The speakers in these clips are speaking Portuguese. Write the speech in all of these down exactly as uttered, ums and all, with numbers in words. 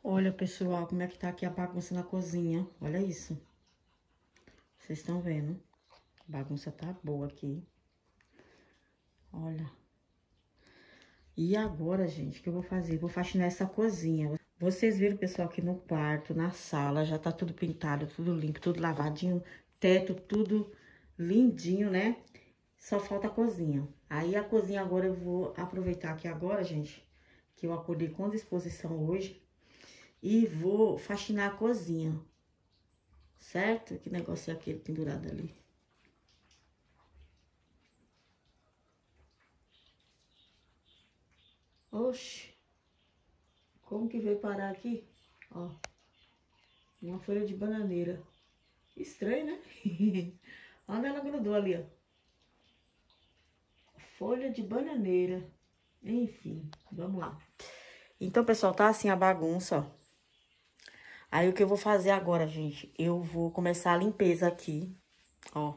Olha, pessoal, como é que tá aqui a bagunça na cozinha. Olha isso. Vocês estão vendo? A bagunça tá boa aqui. Olha. E agora, gente, o que eu vou fazer? Vou faxinar essa cozinha. Vocês viram, pessoal, aqui no quarto, na sala, já tá tudo pintado, tudo limpo, tudo lavadinho. Teto, tudo lindinho, né? Só falta a cozinha. Aí, a cozinha agora eu vou aproveitar aqui agora, gente, que eu acordei com disposição hoje. E vou faxinar a cozinha. Certo? Que negócio é aquele pendurado ali? Oxe. Como que veio parar aqui? Ó. Uma folha de bananeira. Estranho, né? Olha, ela grudou ali, ó. Folha de bananeira. Enfim, vamos lá. Então, pessoal, tá assim a bagunça, ó. Aí, o que eu vou fazer agora, gente? Eu vou começar a limpeza aqui, ó.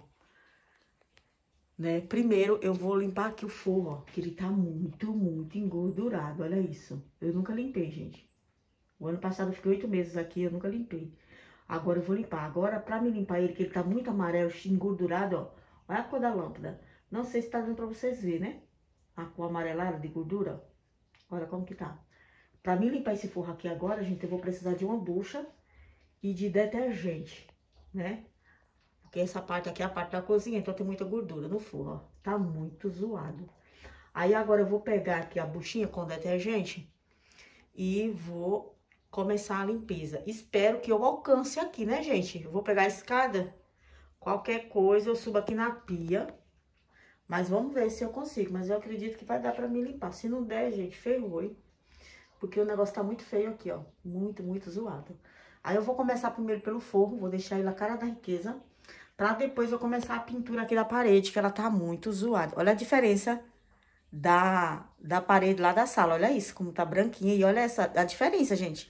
Né? Primeiro, eu vou limpar aqui o forro, ó. Que ele tá muito, muito engordurado. Olha isso. Eu nunca limpei, gente. O ano passado eu fiquei oito meses aqui, eu nunca limpei. Agora eu vou limpar. Agora, pra me limpar ele, que ele tá muito amarelo, engordurado, ó. Olha a cor da lâmpada. Não sei se tá dando pra vocês verem, né? A cor amarelada de gordura. Olha como que tá. Pra me limpar esse forro aqui agora, gente, eu vou precisar de uma bucha e de detergente, né? Porque essa parte aqui é a parte da cozinha, então tem muita gordura no forro, ó. Tá muito zoado. Aí agora eu vou pegar aqui a buchinha com detergente e vou começar a limpeza. Espero que eu alcance aqui, né, gente? Eu vou pegar a escada. Qualquer coisa eu subo aqui na pia. Mas vamos ver se eu consigo. Mas eu acredito que vai dar pra me limpar. Se não der, gente, ferrou, hein? Porque o negócio tá muito feio aqui, ó. Muito, muito zoado. Aí eu vou começar primeiro pelo forro. Vou deixar ele a cara da riqueza. Pra depois eu começar a pintura aqui da parede, que ela tá muito zoada. Olha a diferença da, da parede lá da sala. Olha isso, como tá branquinha. E olha essa, a diferença, gente.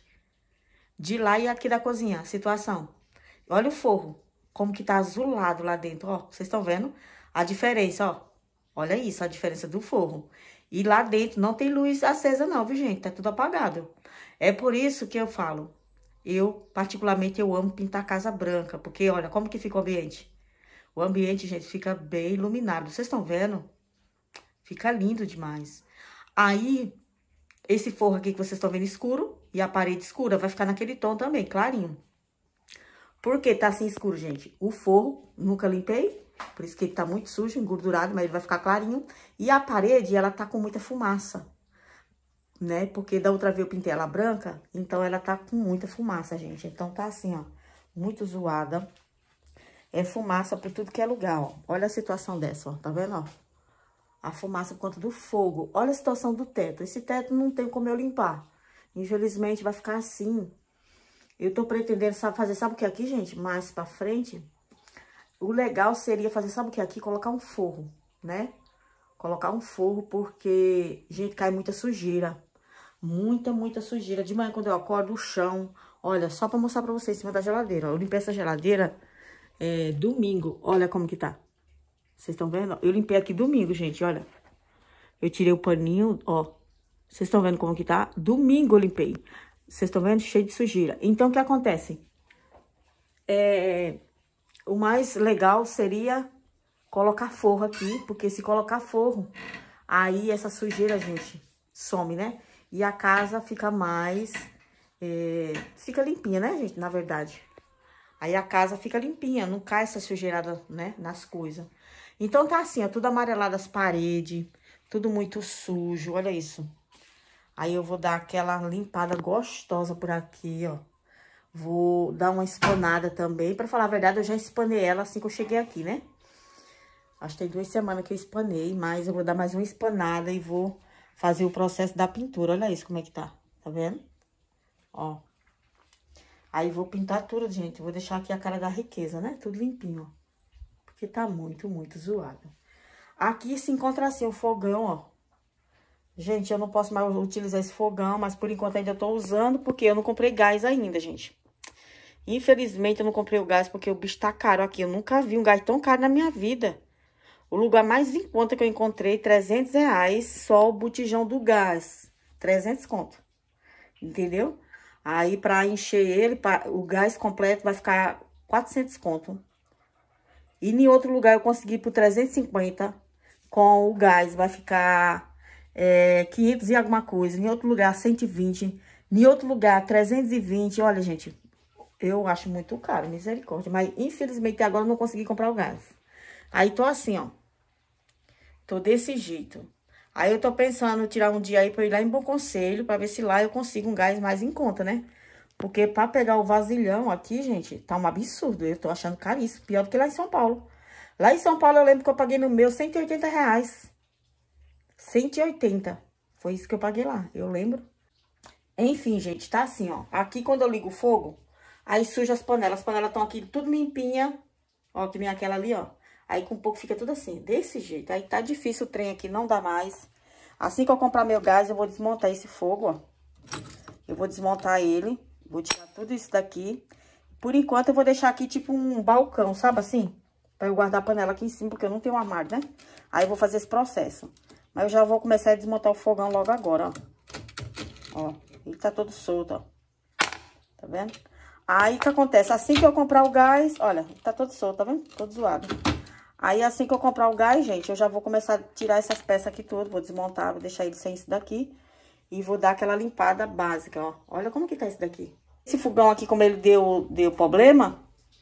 De lá e aqui da cozinha, a situação. Olha o forro, como que tá azulado lá dentro, ó. Vocês estão vendo a diferença, ó. Olha isso, a diferença do forro. E lá dentro não tem luz acesa não, viu, gente? Tá tudo apagado. É por isso que eu falo. Eu, particularmente, eu amo pintar casa branca. Porque, olha, como que fica o ambiente. O ambiente, gente, fica bem iluminado. Vocês estão vendo? Fica lindo demais. Aí, esse forro aqui que vocês estão vendo escuro e a parede escura vai ficar naquele tom também, clarinho. Por que tá assim escuro, gente? O forro, nunca limpei, por isso que ele tá muito sujo, engordurado, mas ele vai ficar clarinho. E a parede, ela tá com muita fumaça, né? Porque da outra vez eu pintei ela branca, então ela tá com muita fumaça, gente. Então tá assim, ó, muito zoada. É fumaça por tudo que é lugar, ó. Olha a situação dessa, ó, tá vendo, ó? A fumaça por conta do fogo. Olha a situação do teto. Esse teto não tem como eu limpar. Infelizmente, vai ficar assim. Eu tô pretendendo sabe, fazer, sabe o que aqui, gente? Mais pra frente. O legal seria fazer, sabe o que aqui? Colocar um forro, né? Colocar um forro, porque, gente, cai muita sujeira. Muita, muita sujeira. De manhã, quando eu acordo, o chão. Olha, só pra mostrar pra vocês, em cima da geladeira. Ó, eu limpei essa geladeira é, domingo. Olha como que tá. Vocês estão vendo? Eu limpei aqui domingo, gente, olha. Eu tirei o paninho, ó. Vocês estão vendo como que tá? Domingo eu limpei. Vocês estão vendo? Cheio de sujeira. Então, o que acontece? É, o mais legal seria colocar forro aqui, porque se colocar forro, aí essa sujeira, gente, some, né? E a casa fica mais... É, fica limpinha, né, gente? Na verdade. Aí a casa fica limpinha, não cai essa sujeirada, né, nas coisas. Então tá assim, ó, tudo amarelado as paredes, tudo muito sujo, olha isso. Aí eu vou dar aquela limpada gostosa por aqui, ó. Vou dar uma espanada também. Pra falar a verdade, eu já espanei ela assim que eu cheguei aqui, né? Acho que tem duas semanas que eu espanei, mas eu vou dar mais uma espanada e vou fazer o processo da pintura. Olha isso como é que tá, tá vendo? Ó. Aí vou pintar tudo, gente. Vou deixar aqui a cara da riqueza, né? Tudo limpinho, ó. Porque tá muito, muito zoado. Aqui se encontra assim o fogão, ó. Gente, eu não posso mais utilizar esse fogão, mas por enquanto ainda tô usando, porque eu não comprei gás ainda, gente. Infelizmente, eu não comprei o gás, porque o bicho tá caro aqui. Eu nunca vi um gás tão caro na minha vida. O lugar mais em conta que eu encontrei, trezentos reais, só o botijão do gás. trezentos conto. Entendeu? Aí, pra encher ele, pra, o gás completo vai ficar quatrocentos conto. E em outro lugar eu consegui por trezentos e cinquenta. Com o gás vai ficar é, quinhentos e alguma coisa. Em outro lugar, cento e vinte. Em outro lugar, trezentos e vinte. Olha, gente, eu acho muito caro, misericórdia. Mas, infelizmente, agora eu não consegui comprar o gás. Aí, tô assim, ó. Tô desse jeito. Aí, eu tô pensando em tirar um dia aí pra eu ir lá em Bom Conselho, pra ver se lá eu consigo um gás mais em conta, né? Porque pra pegar o vasilhão aqui, gente, tá um absurdo. Eu tô achando caríssimo. Pior do que lá em São Paulo. Lá em São Paulo, eu lembro que eu paguei no meu cento e oitenta reais. cento e oitenta. Foi isso que eu paguei lá, eu lembro. Enfim, gente, tá assim, ó. Aqui, quando eu ligo o fogo, aí suja as panelas. As panelas estão aqui tudo limpinha. Ó, que nem aquela ali, ó. Aí, com um pouco, fica tudo assim, desse jeito. Aí, tá difícil o trem aqui, não dá mais. Assim que eu comprar meu gás, eu vou desmontar esse fogo, ó. Eu vou desmontar ele. Vou tirar tudo isso daqui. Por enquanto, eu vou deixar aqui, tipo, um balcão, sabe assim? Pra eu guardar a panela aqui em cima, porque eu não tenho um armário, né? Aí, eu vou fazer esse processo. Mas eu já vou começar a desmontar o fogão logo agora, ó. Ó, ele tá todo solto, ó. Tá vendo? Aí, o que acontece? Assim que eu comprar o gás, olha, tá todo solto, tá vendo? Todo zoado. Aí, assim que eu comprar o gás, gente, eu já vou começar a tirar essas peças aqui tudo. Vou desmontar, vou deixar ele sem isso daqui. E vou dar aquela limpada básica, ó. Olha como que tá esse daqui. Esse fogão aqui, como ele deu, deu problema,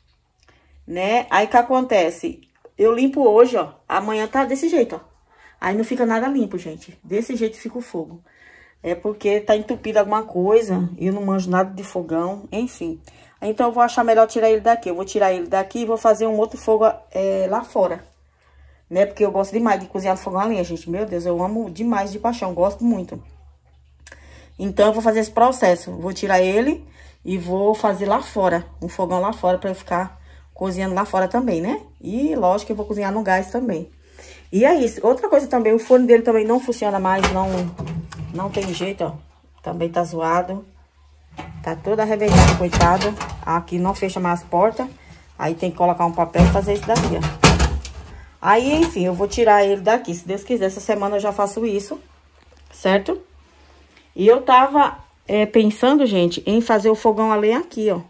né? Aí, o que acontece? Eu limpo hoje, ó. Amanhã tá desse jeito, ó. Aí, não fica nada limpo, gente. Desse jeito fica o fogo. É porque tá entupido alguma coisa. E eu não manjo nada de fogão. Enfim. Então, eu vou achar melhor tirar ele daqui. Eu vou tirar ele daqui e vou fazer um outro fogo é, lá fora. Né? Porque eu gosto demais de cozinhar no fogão a lenha, gente. Meu Deus, eu amo demais de paixão. Gosto muito. Então, eu vou fazer esse processo. Vou tirar ele e vou fazer lá fora. Um fogão lá fora pra eu ficar cozinhando lá fora também, né? E, lógico, eu vou cozinhar no gás também. E é isso. Outra coisa também, o forno dele também não funciona mais, não, não tem jeito, ó. Também tá zoado. Tá todo arrebentado, coitado. Aqui não fecha mais as portas. Aí tem que colocar um papel e fazer isso daqui, ó. Aí, enfim, eu vou tirar ele daqui. Se Deus quiser, essa semana eu já faço isso, certo? E eu tava é, pensando, gente, em fazer o fogão a lenha aqui, ó.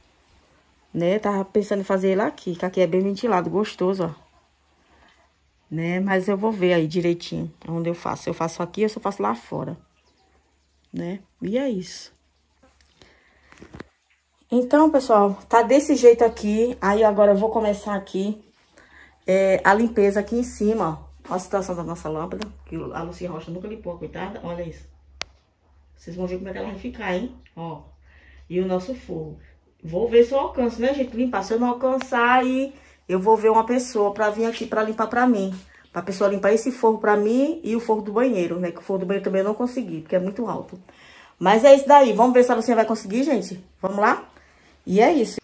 Né? Tava pensando em fazer ele aqui, que aqui é bem ventilado, gostoso, ó. Né? Mas eu vou ver aí direitinho onde eu faço. Se eu faço aqui ou se eu faço lá fora, né? E é isso. Então, pessoal, tá desse jeito aqui. Aí, agora eu vou começar aqui é, a limpeza aqui em cima, ó. Olha a situação da nossa lâmpada, que a Lucia Rocha nunca limpou, coitada. Olha isso. Vocês vão ver como é que ela vai ficar, hein? Ó. E o nosso forro. Vou ver se eu alcanço, né, gente? Limpar. Se eu não alcançar, aí eu vou ver uma pessoa pra vir aqui pra limpar pra mim. Pra pessoa limpar esse forro pra mim e o forro do banheiro, né? Que o forro do banheiro também eu não consegui, porque é muito alto. Mas é isso daí. Vamos ver se a Lucinha vai conseguir, gente? Vamos lá? E é isso.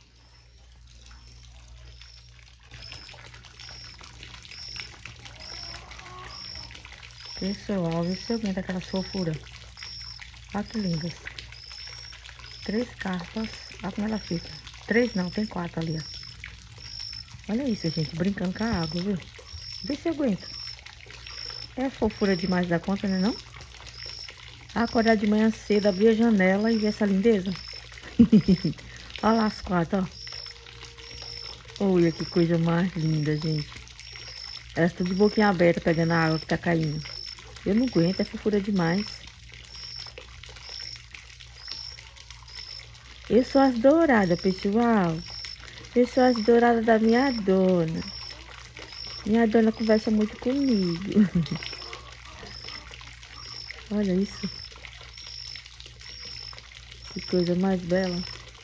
Pessoal, olha se eu aguento aquela fofura. Olha que lindas. Três carpas. Olha como ela fica. Três não, tem quatro ali, ó. Olha isso, gente. Brincando com a água, viu? Vê se eu aguento. É fofura demais da conta, né não? Acordar de manhã cedo, abrir a janela e ver essa lindeza. Olha lá as quatro, ó. Olha que coisa mais linda, gente. Elas estão de boquinha aberta pegando a água que tá caindo. Eu não aguento, é fofura demais. Eu sou as douradas, pessoal. Eu sou as douradas da minha dona. Minha dona conversa muito comigo. Olha isso. Que coisa mais bela.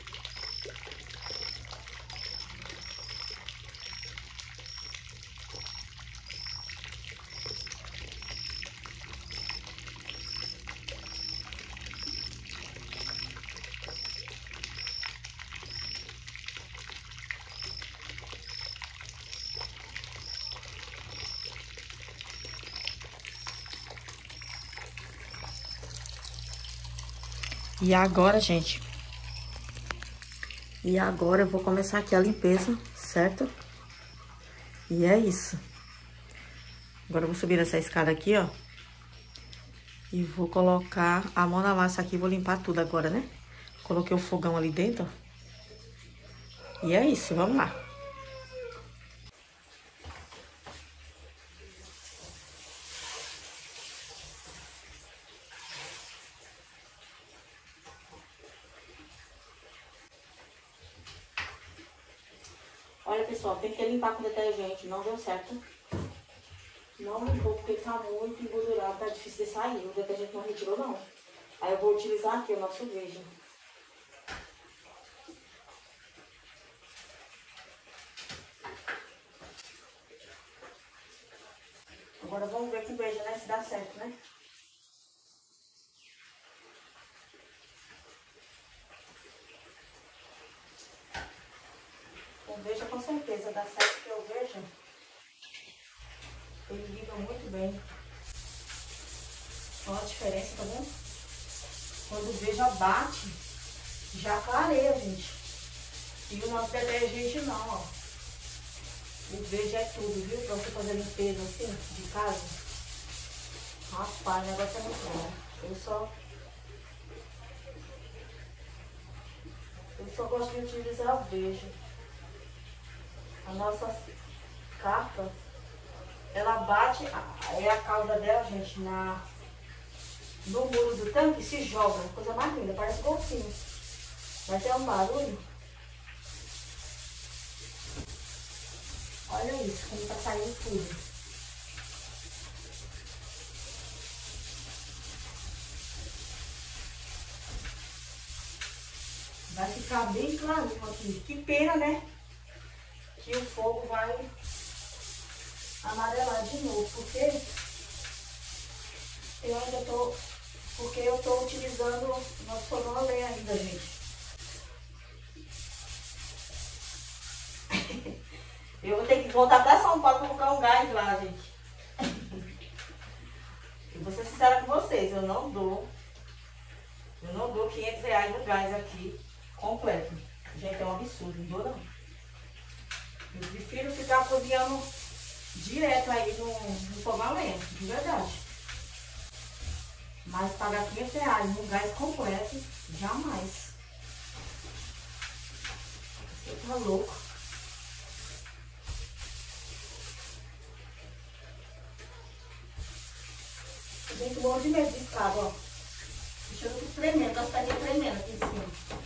E agora, gente, e agora eu vou começar aqui a limpeza, certo? E é isso. Agora eu vou subir essa escada aqui, ó. E vou colocar a mão na massa aqui, vou limpar tudo agora, né? Coloquei o fogão ali dentro. E é isso, vamos lá. Olha, pessoal, tem que limpar com detergente, não deu certo. Não limpou porque tá muito engordurado, tá difícil de sair. O detergente não retirou, não. Aí eu vou utilizar aqui o nosso Veja. Agora vamos ver com o Veja, né, se dá certo, né? O Veja com certeza dá certo, porque o Veja, ele liga muito bem. Olha a diferença, tá vendo? Quando o Veja bate, já clareia, gente. E o nosso detergente não, ó. O Veja é tudo, viu? Pra você fazer limpeza assim, de casa. Rapaz, o negócio é muito bom. Eu só... Eu só gosto de utilizar o Veja. A nossa carpa, ela bate, é a cauda dela, gente, na, no muro do tanque, se joga. Coisa mais linda, parece golfinho. Vai ter um barulho. Olha isso, como tá saindo tudo. Vai ficar bem clarinho aqui. Que pena, né? Que o fogo vai amarelar de novo, porque eu ainda tô, porque eu tô utilizando o nosso fogão a lenha ainda, gente. Eu vou ter que voltar pra São Paulo pra colocar um gás lá, gente. Eu vou ser sincera com vocês, eu não dou, eu não dou quinhentos reais no gás aqui, completo. Gente, é um absurdo, não dou não. Eu prefiro ficar cozinhando direto aí no, no fogão a lenha, de verdade. Mas pagar quinhentos reais no gás completo, jamais. Você tá louco. Gente, um monte de medo de escada, ó. Deixa eu tudo tremendo, as pedrinhas tremendo aqui em cima.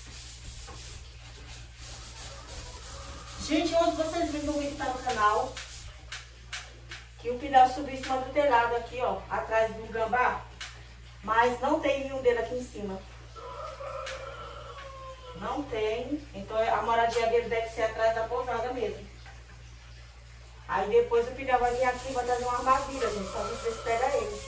Gente, ontem vocês viram no vídeo que tá no canal que o Pidal subiu em cima do telhado aqui, ó, atrás do gambá, mas não tem nenhum dele aqui em cima. Não tem, então a moradia dele deve ser atrás da pousada mesmo. Aí depois o Pidal vai vir aqui e vai trazer uma armadilha, gente, pra ver se pega ele.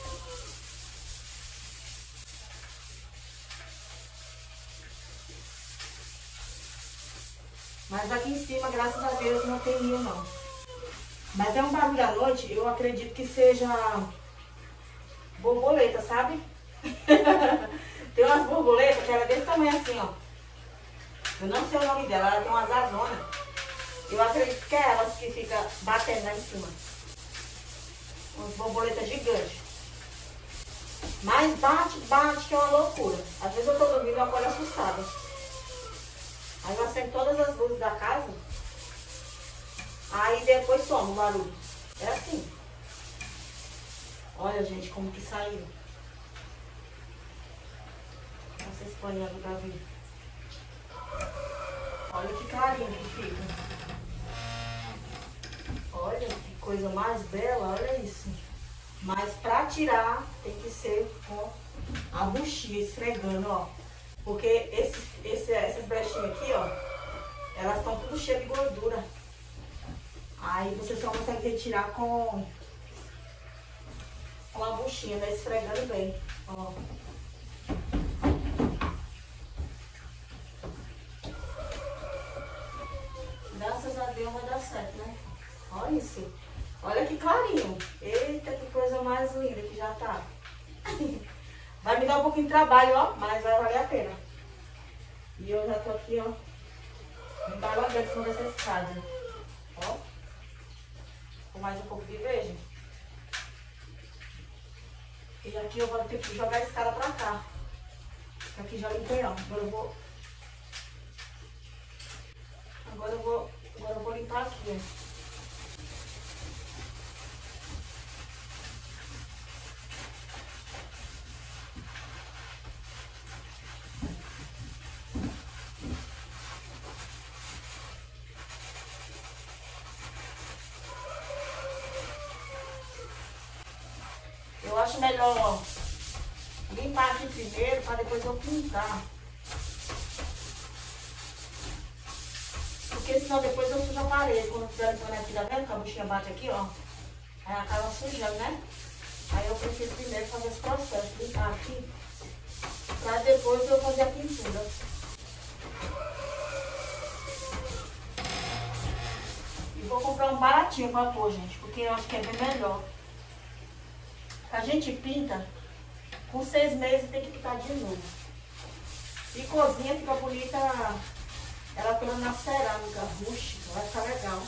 Mas aqui em cima, graças a Deus, não tem ninho, não. Mas é um barulho à noite, eu acredito que seja borboleta, sabe? Tem umas borboletas que ela é desse tamanho assim, ó. Eu não sei o nome dela, ela tem umas azonas. Eu acredito que é elas que ficam batendo lá em cima. Umas borboletas gigantes. Mas bate, bate, que é uma loucura. Às vezes eu tô dormindo e eu acordo assustada. Aí eu acendo todas as luzes da casa. Aí depois some o barulho. É assim. Olha, gente, como que saiu. Vocês põem ali pra ver. Olha que clarinho que fica. Olha que coisa mais bela, olha isso. Mas pra tirar tem que ser com a buchinha, esfregando, ó. Porque esse, esse, essas brechinhas aqui, ó, elas estão tudo cheias de gordura. Aí você só consegue retirar com, com a buchinha, né? Esfregando bem, ó. Graças a Deus vai dar certo, né? Olha isso. Olha que clarinho. Eita, que coisa mais linda que já tá. Vai me dar um pouquinho de trabalho, ó, mas vai valer a pena. E eu já tô aqui, ó, embalando em cima dessa escada. Ó. Com mais um pouco de Veja. E aqui eu vou ter que jogar a escada pra cá. Aqui já limpei, ó. Agora eu vou... Agora eu vou... Agora eu vou limpar aqui, ó. Eu acho melhor limpar aqui primeiro, para depois eu pintar. Porque senão depois eu sujo a parede. Quando eu estiver limpando aqui, tá vendo? Que a buchinha bate aqui, ó. Aí acaba sujando, né? Aí eu preciso primeiro fazer esse processo, limpar aqui, para depois eu fazer a pintura. E vou comprar um baratinho pra pôr, gente, porque eu acho que é bem melhor. A gente pinta, com seis meses tem que pintar de novo. E cozinha fica bonita, ela toda na cerâmica, rústica, vai ficar legal.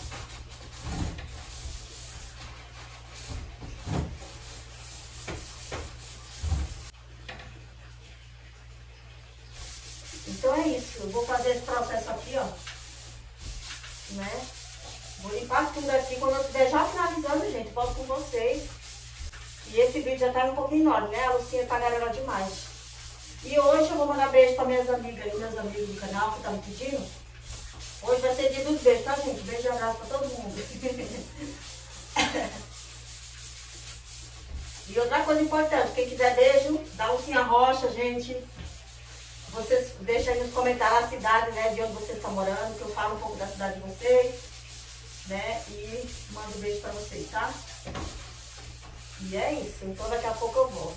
Então é isso, eu vou fazer esse processo aqui, ó, né? Vou limpar tudo aqui, quando eu estiver já finalizando, gente, volto com vocês. E esse vídeo já tá um pouquinho enorme, né? A Lucinha tá garela demais. E hoje eu vou mandar beijo pra minhas amigas e meus amigos do canal que estão me pedindo. Hoje vai ser dia dos beijos, tá, gente? Beijo e abraço pra todo mundo. E outra coisa importante, quem quiser beijo, da Lucinha Rocha, gente. Vocês deixam aí nos comentários a cidade, né? De onde vocês estão morando, que eu falo um pouco da cidade de vocês, né? E mando um beijo pra vocês, tá? E é isso, então daqui a pouco eu volto.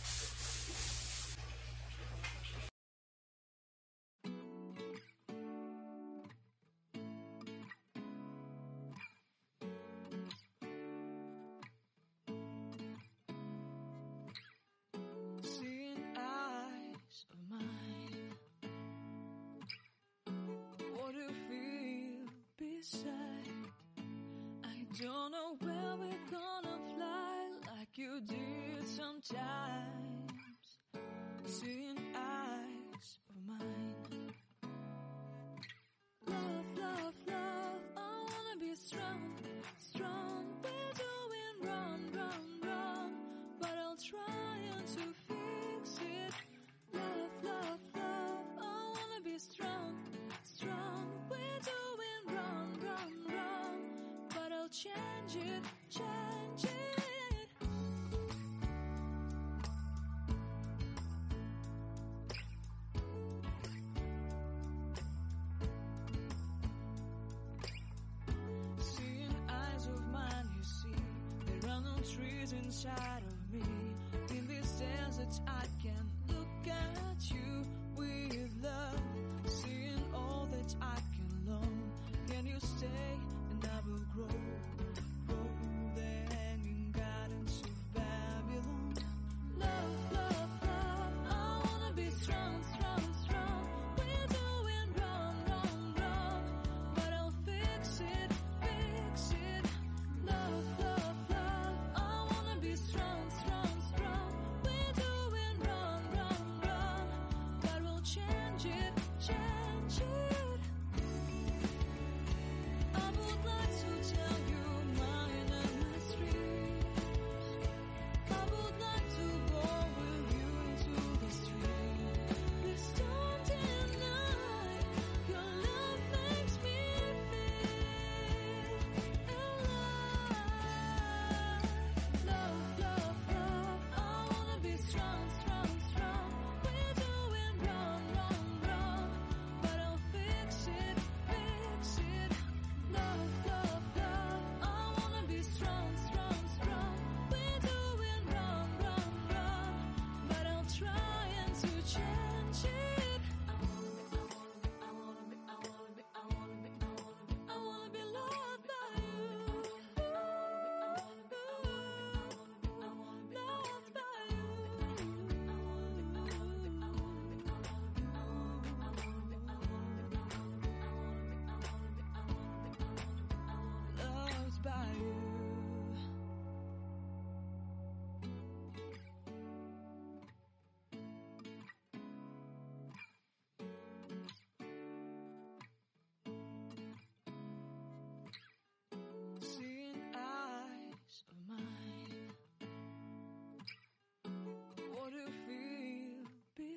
Don't know where we're gonna fly like you did sometimes. Seeing eyes of mine. Love, love, love, I wanna be strong, strong. We're doing wrong, wrong, wrong, but I'll try to fix it. Love, love, love, I wanna be strong, strong. We're doing wrong, wrong, wrong, but I'll change it, change it. Seeing eyes of mine, you see, there are no trees inside of me. In this desert, I can look at you with love. Seeing all that I can learn. Can you stay and I will grow? Grow the hanging gardens of Babylon. Love, love, love, I wanna be strong, strong, strong. We're doing wrong, wrong, wrong, but I'll fix it, fix it. Love, love, love, I wanna be strong,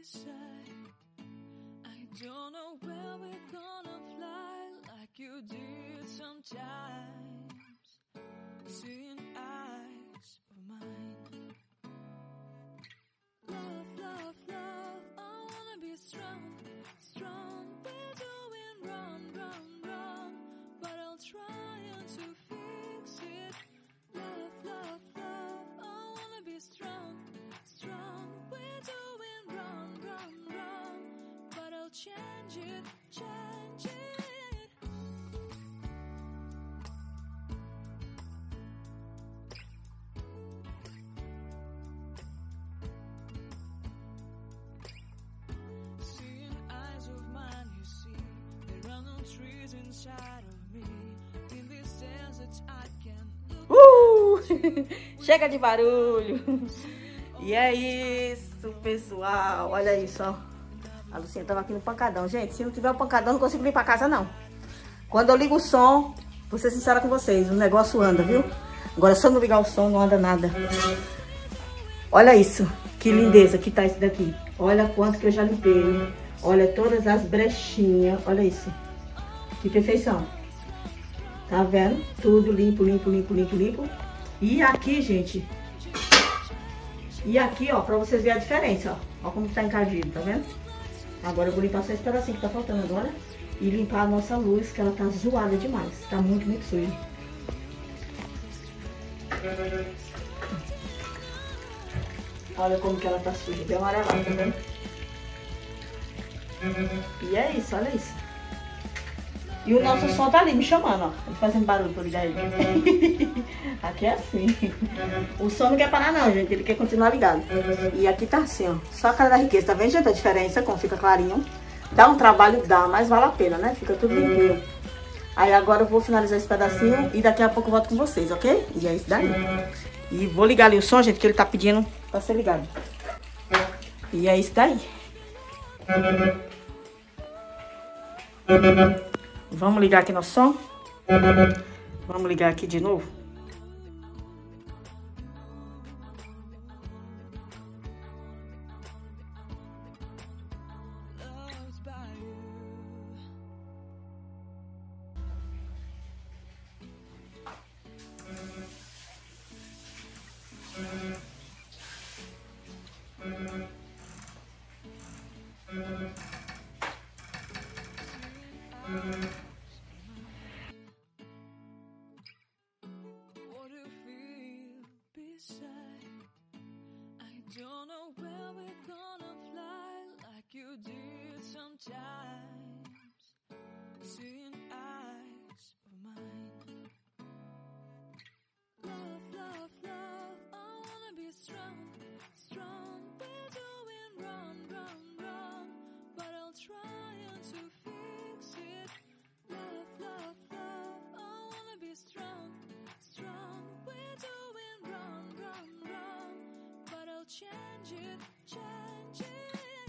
beside. I don't know where we're gonna fly like you did sometimes. Seeing eyes of mine. Love, love, love, I wanna be strong, strong. We're doing wrong, wrong, wrong, but I'll try to fix it. Love, love, love, I wanna be strong, strong. We're doing wrong, wrong, wrong, but I'll change it, change it. Seeing eyes of mine, you see, there are no trees inside of me. In this desert I can look. Uh! Chega de barulho. E é isso, pessoal. Olha isso, ó. A Lucinha tava aqui no pancadão. Gente, se não tiver o pancadão, não consigo limpar a casa, não. Quando eu ligo o som, vou ser sincera com vocês, o negócio anda, viu? Agora, se eu não ligar o som, não anda nada. Olha isso. Que lindeza que tá isso daqui. Olha quanto que eu já limpei. Olha todas as brechinhas. Olha isso. Que perfeição. Tá vendo? Tudo limpo, limpo, limpo, limpo, limpo. E aqui, gente. E aqui, ó, pra vocês verem a diferença, ó. Ó como tá encardido, tá vendo? Agora eu vou limpar só esse pedacinho que tá faltando agora. E limpar a nossa luz, que ela tá zoada demais. Tá muito, muito suja. Olha como que ela tá suja, bem amarelada, tá vendo? E é isso, olha isso. E o nosso som tá ali me chamando, ó. Ele fazendo barulho pra eu ligar ele. Aqui é assim. O som não quer parar não, gente. Ele quer continuar ligado. E aqui tá assim, ó. Só a cara da riqueza. Tá vendo, gente, a diferença? Como fica clarinho. Dá um trabalho, dá, mas vale a pena, né? Fica tudo limpinho. Aí agora eu vou finalizar esse pedacinho e daqui a pouco eu volto com vocês, ok? E é isso daí. E vou ligar ali o som, gente, que ele tá pedindo pra ser ligado. E é isso daí. Vamos ligar aqui no som. Vamos ligar aqui de novo. What do you feel beside? I don't know where we're gonna fly like you did sometimes. Seeing eyes of mine. Love, love, love, I wanna be strong, strong. We're doing wrong, wrong, wrong, but I'll try to fix it. Love, love, love, I wanna be strong, strong. We're doing wrong, wrong, wrong, but I'll change it, change it.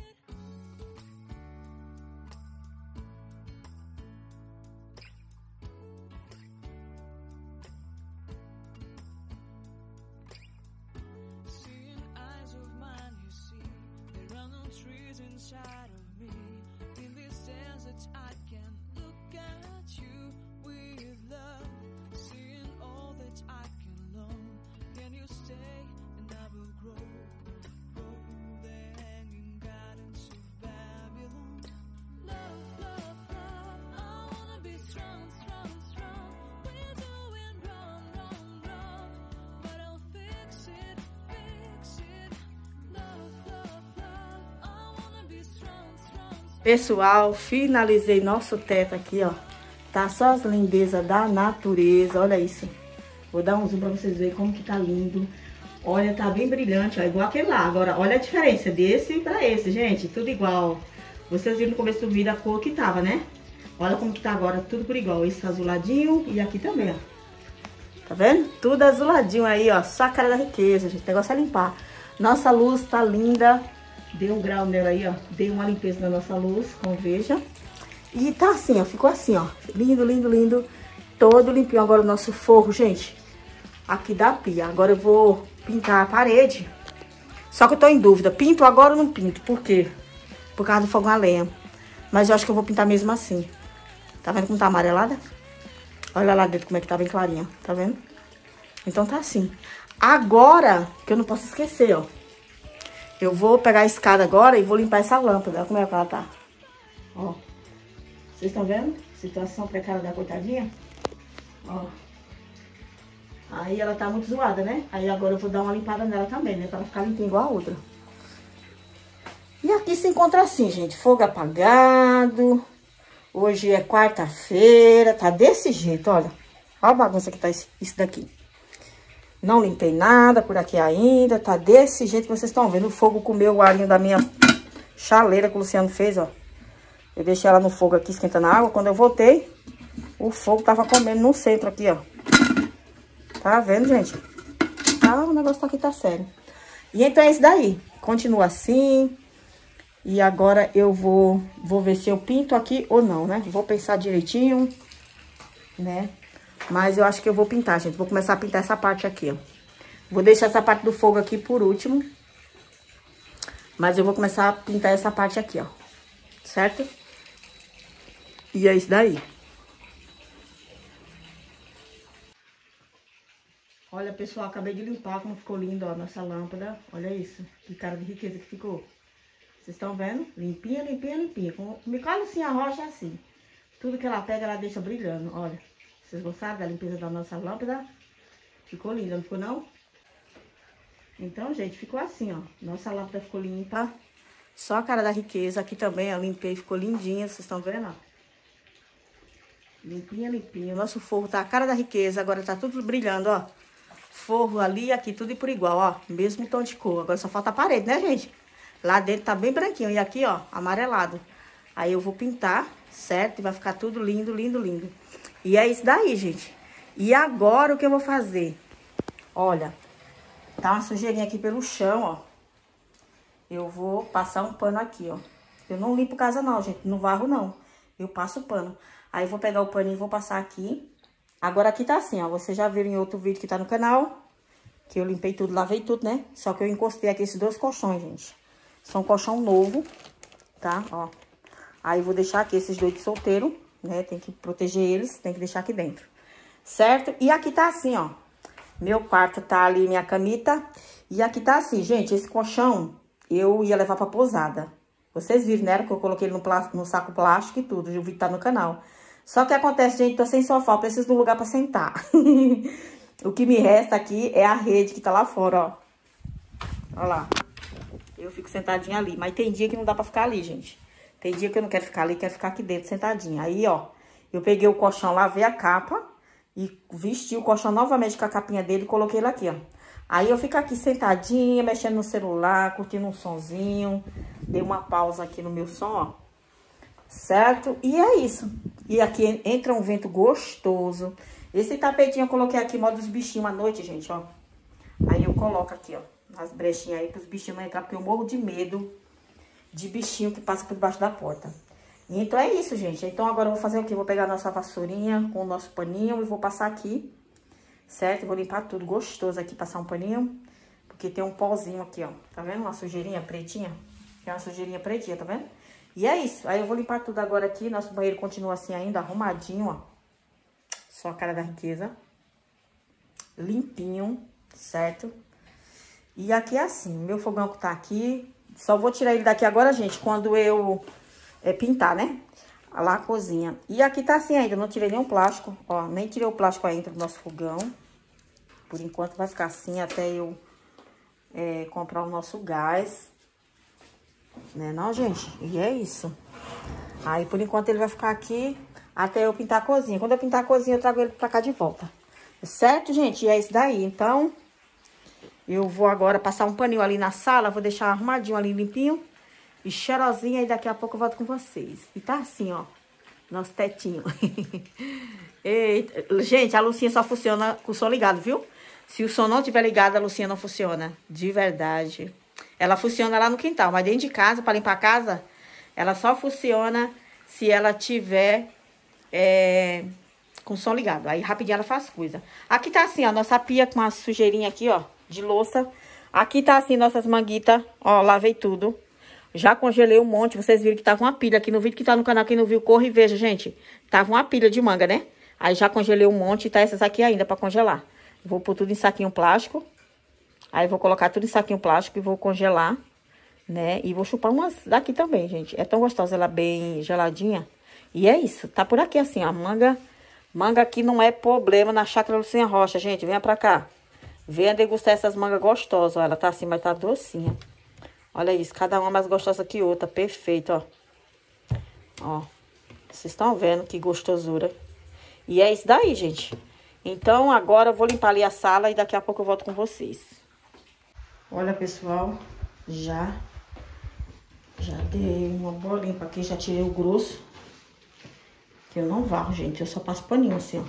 Seeing eyes of mine, you see, there are no trees inside of me. In this desert I can look at you with love. Seeing all that I can learn. Can you stay and I will grow? Grow the hanging gardens of Babylon. Love, love, love, I wanna be strong, strong, strong. We're doing wrong, wrong, wrong, but I'll fix it, fix it. Love, love, love, I wanna be strong, strong, strong. Pessoal, finalizei nosso teto aqui, ó. Tá só as lindezas da natureza, olha isso. Vou dar um zoom pra vocês verem como que tá lindo. Olha, tá bem brilhante, ó, igual aquele lá. Agora, olha a diferença desse pra esse, gente, tudo igual. Vocês viram no começo do vídeo a cor que tava, né? Olha como que tá agora, tudo por igual. Esse tá azuladinho e aqui também, ó. Tá vendo? Tudo azuladinho aí, ó, só a cara da riqueza, gente. O negócio é limpar. Nossa luz tá linda. Dei um grau nela aí, ó. Dei uma limpeza na nossa luz, como veja. E tá assim, ó. Ficou assim, ó. Lindo, lindo, lindo. Todo limpinho. Agora o nosso forro, gente. Aqui da pia. Agora eu vou pintar a parede. Só que eu tô em dúvida. Pinto agora ou não pinto? Por quê? por causa do fogão a lenha. Mas eu acho que eu vou pintar mesmo assim. Tá vendo como tá amarelada? Olha lá dentro como é que tá bem clarinha, tá vendo? Então tá assim. Agora, que eu não posso esquecer, ó. Eu vou pegar a escada agora e vou limpar essa lâmpada. Olha como é que ela tá. Ó. Vocês estão vendo? Situação precária da coitadinha. Ó. Aí ela tá muito zoada, né? Aí agora eu vou dar uma limpada nela também, né? Pra ela ficar limpinha igual a outra. E aqui se encontra assim, gente. Fogo apagado. Hoje é quarta-feira. Tá desse jeito, olha. Olha a bagunça que tá isso daqui. Não limpei nada por aqui ainda. Tá desse jeito que vocês estão vendo. O fogo comeu o arinho da minha chaleira que o Luciano fez, ó. Eu deixei ela no fogo aqui, esquentando a água. Quando eu voltei, o fogo tava comendo no centro aqui, ó. Tá vendo, gente? Ah, o negócio aqui tá sério. E então é isso daí. Continua assim. E agora eu vou, vou ver se eu pinto aqui ou não, né? Vou pensar direitinho, né? Mas eu acho que eu vou pintar, gente. Vou começar a pintar essa parte aqui, ó. Vou deixar essa parte do fogo aqui por último. Mas eu vou começar a pintar essa parte aqui, ó. Certo? E é isso daí. Olha, pessoal, acabei de limpar como ficou lindo, ó, nossa lâmpada. Olha isso, que cara de riqueza que ficou. Vocês estão vendo? Limpinha, limpinha, limpinha. Com a Lucinha Rocha é assim. Tudo que ela pega, ela deixa brilhando, olha. Vocês gostaram da limpeza da nossa lâmpada? Ficou linda, não ficou não? Então, gente, ficou assim, ó. Nossa lâmpada ficou limpa. Só a cara da riqueza. Aqui também, eu limpei, ficou lindinha. Vocês estão vendo, ó? Limpinha, limpinha. O nosso forro tá a cara da riqueza. Agora tá tudo brilhando, ó. Forro ali e aqui, tudo por igual, ó. Mesmo tom de cor. Agora só falta a parede, né, gente? Lá dentro tá bem branquinho. E aqui, ó, amarelado. Aí eu vou pintar, certo? E vai ficar tudo lindo, lindo, lindo. E é isso daí, gente. E agora o que eu vou fazer? Olha, tá uma sujeirinha aqui pelo chão, ó. Eu vou passar um pano aqui, ó. Eu não limpo casa não, gente. Não varro, não. Eu passo o pano. Aí eu vou pegar o paninho e vou passar aqui. Agora aqui tá assim, ó. Vocês já viram em outro vídeo que tá no canal. Que eu limpei tudo, lavei tudo, né? Só que eu encostei aqui esses dois colchões, gente. São colchão novo, tá? Ó. Aí eu vou deixar aqui esses dois de solteiro, né? Tem que proteger eles, tem que deixar aqui dentro. Certo? E aqui tá assim, ó. Meu quarto tá ali, minha camita. E aqui tá assim, gente. Esse colchão eu ia levar pra pousada. Vocês viram, né? Que eu coloquei ele no, no saco plástico e tudo. O vídeo tá no canal. Só que acontece, gente, tô sem sofá. Eu preciso de um lugar pra sentar. O que me resta aqui é a rede que tá lá fora, ó. Olha lá. Eu fico sentadinha ali. Mas tem dia que não dá pra ficar ali, gente. Tem dia que eu não quero ficar ali, quero ficar aqui dentro, sentadinha. Aí, ó, eu peguei o colchão, lavei a capa e vesti o colchão novamente com a capinha dele e coloquei ele aqui, ó. Aí eu fico aqui sentadinha, mexendo no celular, curtindo um sonzinho. Dei uma pausa aqui no meu som, ó. Certo? E é isso. E aqui entra um vento gostoso. Esse tapetinho eu coloquei aqui, modo dos bichinhos à noite, gente, ó. Aí eu coloco aqui, ó, as brechinhas aí pros bichinhos não entrar, porque eu morro de medo de bichinho que passa por debaixo da porta. Então é isso, gente. Então agora eu vou fazer o quê? Vou pegar a nossa vassourinha com o nosso paninho e vou passar aqui, certo? Vou limpar tudo gostoso aqui, passar um paninho, porque tem um pozinho aqui, ó. Tá vendo? Uma sujeirinha pretinha. Tem uma sujeirinha pretinha, tá vendo? E é isso. Aí eu vou limpar tudo agora aqui. Nosso banheiro continua assim ainda, arrumadinho, ó. Só a cara da riqueza. Limpinho, certo? E aqui é assim. Meu fogão que tá aqui. Só vou tirar ele daqui agora, gente, quando eu é, pintar, né? Lá a cozinha. E aqui tá assim ainda. Não tirei nenhum plástico, ó. Nem tirei o plástico ainda do nosso fogão. Por enquanto vai ficar assim até eu é, comprar o nosso gás. Né não, gente? E é isso. Aí, por enquanto, ele vai ficar aqui até eu pintar a cozinha. Quando eu pintar a cozinha, eu trago ele pra cá de volta. Certo, gente? E é isso daí. Então, eu vou agora passar um paninho ali na sala. Vou deixar arrumadinho ali, limpinho. E cheirosinha. E daqui a pouco eu volto com vocês. E tá assim, ó. Nosso tetinho. Eita. Gente, a luzinha só funciona com o som ligado, viu? Se o som não tiver ligado, a luzinha não funciona. De verdade. Ela funciona lá no quintal, mas dentro de casa, para limpar a casa, ela só funciona se ela tiver é, com o som ligado. Aí rapidinho ela faz coisa. Aqui tá assim, ó, nossa pia com uma sujeirinha aqui, ó, de louça. Aqui tá assim, nossas manguitas, ó, lavei tudo. Já congelei um monte. Vocês viram que tava uma pilha aqui no vídeo que tá no canal. Quem não viu, corre e veja, gente. Tava uma pilha de manga, né? Aí já congelei um monte e tá essas aqui ainda pra congelar. Vou pôr tudo em saquinho plástico. Aí vou colocar tudo em saquinho plástico e vou congelar, né? E vou chupar umas daqui também, gente. É tão gostosa, ela bem geladinha. E é isso. Tá por aqui assim, ó. Manga, manga aqui não é problema na Chácara Lucinha Rocha, gente. Venha pra cá. Venha degustar essas mangas gostosas, ó. Ela tá assim, mas tá docinha. Olha isso, cada uma mais gostosa que outra. Perfeito, ó. Ó. Vocês estão vendo que gostosura. E é isso daí, gente. Então, agora eu vou limpar ali a sala e daqui a pouco eu volto com vocês. Olha, pessoal, já, já dei uma boa limpa aqui, já tirei o grosso. Que eu não varro, gente, eu só passo paninho assim, ó.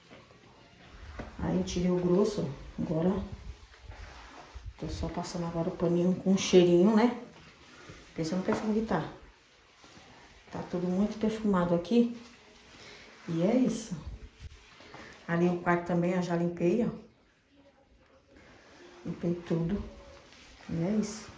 Aí eu tirei o grosso, agora tô só passando agora o paninho com um cheirinho, né? Pensa no perfume que tá. Tá tudo muito perfumado aqui. E é isso. Ali o quarto também eu já limpei, ó. Limpei tudo. E é isso.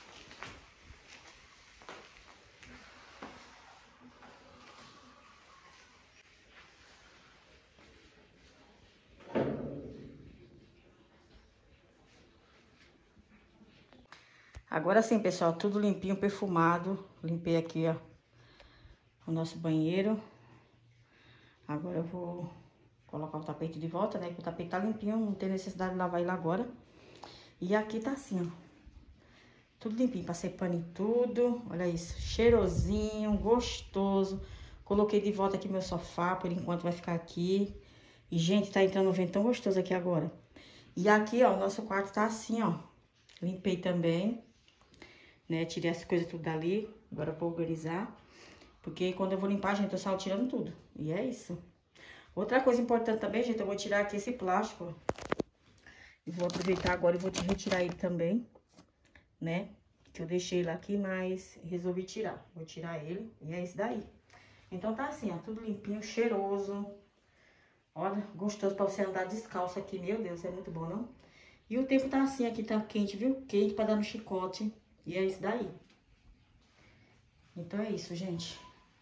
Agora sim, pessoal, tudo limpinho, perfumado. Limpei aqui, ó, o nosso banheiro. Agora eu vou colocar o tapete de volta, né? Que o tapete tá limpinho, não tem necessidade de lavar ele agora. E aqui tá assim, ó. Tudo limpinho, passei pano em tudo. Olha isso, cheirosinho, gostoso. Coloquei de volta aqui meu sofá, por enquanto vai ficar aqui. E, gente, tá entrando um vento tão gostoso aqui agora. E aqui, ó, o nosso quarto tá assim, ó. Limpei também, né? Tirei as coisas tudo dali. Agora eu vou organizar. Porque quando eu vou limpar, gente, eu saio tirando tudo. E é isso. Outra coisa importante também, gente, eu vou tirar aqui esse plástico. E vou aproveitar agora e vou te retirar ele também, né? Que eu deixei ele aqui, mas resolvi tirar. Vou tirar ele e é isso daí. Então tá assim, ó, tudo limpinho, cheiroso. Olha, gostoso pra você andar descalço aqui. Meu Deus, é muito bom, não? E o tempo tá assim, aqui tá quente, viu? Quente pra dar no chicote. E é isso daí. Então é isso, gente.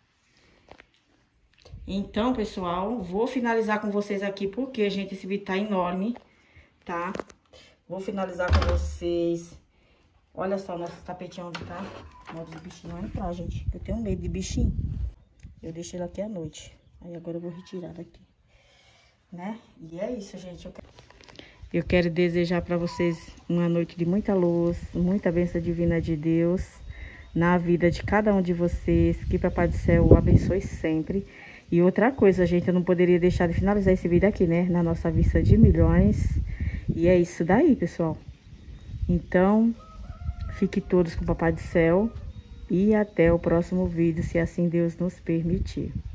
Então, pessoal, vou finalizar com vocês aqui, porque, gente, esse vídeo tá enorme, tá? Vou finalizar com vocês. Olha só o nosso tapetinho onde tá. Modo de bichinho vai entrar, gente. Eu tenho medo de bichinho. Eu deixei ele aqui à noite. Aí agora eu vou retirar daqui, né? E é isso, gente. Eu quero, eu quero desejar pra vocês uma noite de muita luz, muita bênção divina de Deus na vida de cada um de vocês. Que Papai do Céu o abençoe sempre. E outra coisa, gente, eu não poderia deixar de finalizar esse vídeo aqui, né? Na nossa vista de milhões. E é isso daí, pessoal. Então, fiquem todos com o Papai do Céu. E até o próximo vídeo, se assim Deus nos permitir.